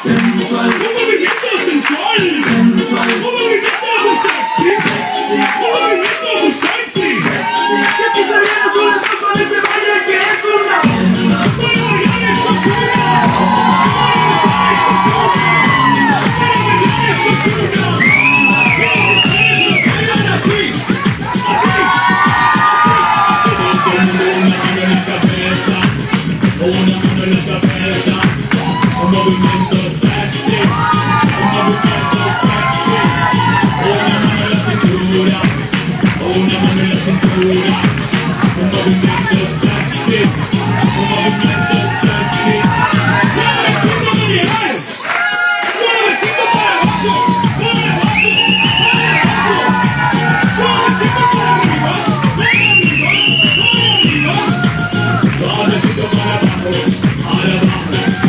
sensual, un movimiento sensual, sensual, un movimiento muy sexy, sexy, un movimiento muy sexy, sexy. Y aquí se viene su lazo con este baile que es una bomba. Voy a bailar esta zona, voy a gozar esta zona, voy a bailar esta zona. Quiero que ustedes lo bailan así, así, así, así. Todo el mundo una mano en la cabeza, una mano en la cabeza. Un movimiento sexy, un movimiento sexy. Una mano en la cintura, una mano en la cintura. Un movimiento sexy, un movimiento sexy. Y ahora empiezo a manejar. Suavecito para abajo, para abajo, para abajo. Suavecito para arriba, para arriba, para arriba. Suavecito para abajo, para abajo.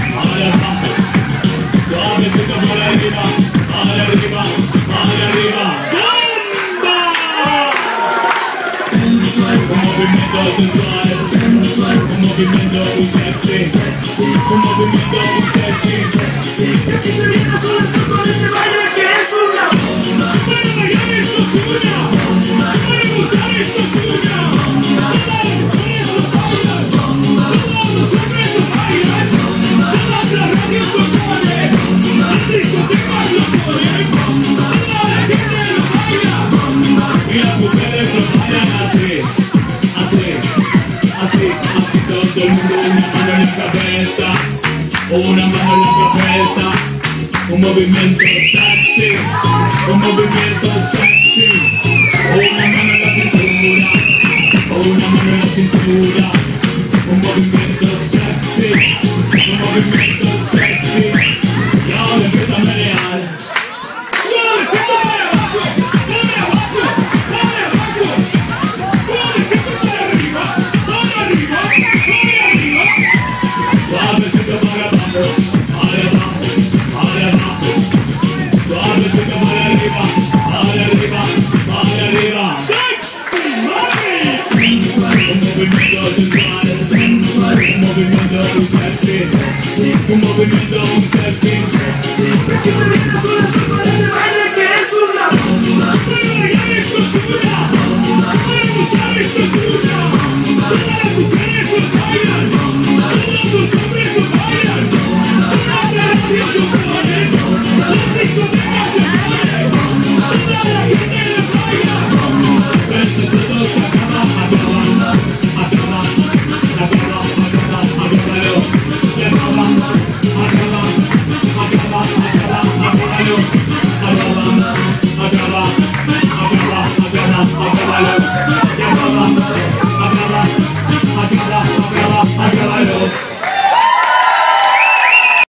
Suavecito para arriba, para arriba, para arriba. ¡Bomba! Sensual, un movimiento sensual, sensual, un movimiento muy sexy, sexy, un movimiento muy sexy, sexy. Y aquí se viene su lazo con este baile que es una bomba. Voy a bailar esto es una bomba. Voy a gozar esto es una bomba. Todas las mujeres lo bailan, bomba. Todos los hombres lo bailan, bomba. Todas las radios lo ponen, bomba. Las discotecas lo ponen, bomba. Toda la gente lo baila, bomba. Y las mujeres lo bailan así, así, así, así. Todo el mundo una mano en la cabeza, una mano en la cabeza. Un movimiento sexy, un movimiento sexy. Una mano en la cintura, una mano en la cintura. Un movimiento sexy, un movimiento sexy. Y ahora empieza a menear. Suavecito para abajo, para abajo, para abajo. Suavecito para arriba, para arriba, para arriba. Suavecito para abajo, para abajo, para abajo. Suavecito para arriba, para arriba, para arriba. Sexy, mami. Sensual, un movimiento sensual, sensual, un movimiento muy sexy, sexy, un movimiento muy sexy, sexy. Aquí se viene su lazo con este baile que es una bomba. Voy a bailar esto es una bomba. Voy a gozar esto es una bomba. Todas las mujeres lo bailan, bomba. Todos los hombres lo bailan, bomba. Todas las radios lo ponen, bomba. Las discotecas lo ponen, bomba. Toda la gente lo baila, bomba. Pero esto todo se acaba, acaba, acaba, acaba, acaba, acábalo. Y acaba, acaba, acaba, acaba, acábalo. Acaba, acaba, acaba, acaba, acábalo. Y acaba, acaba, acaba, acaba.